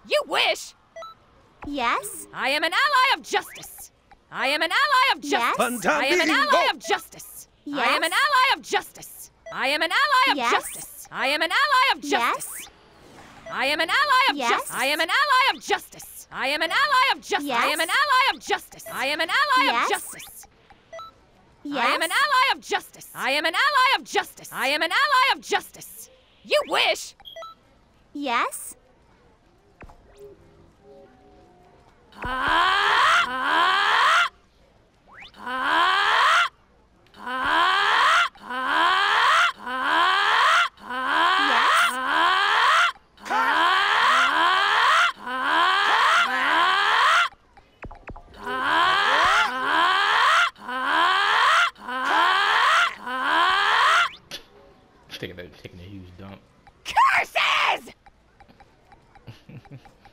You wish! Yes? I am an ally of justice! I am an ally of justice! Yes? I am an ally of justice! Yes? I am an ally of justice! I am an ally of Yes? justice! I am an ally of justice! Yes? I am an ally of Yes? justice! I am an ally of justice! I am an ally of justice! Yes? I am an ally of justice! I am an ally Yes? of justice! Yes? I am an ally of justice! I am an ally of justice! I am an ally of justice! You wish! Yes? Taking a huge dump. Curses!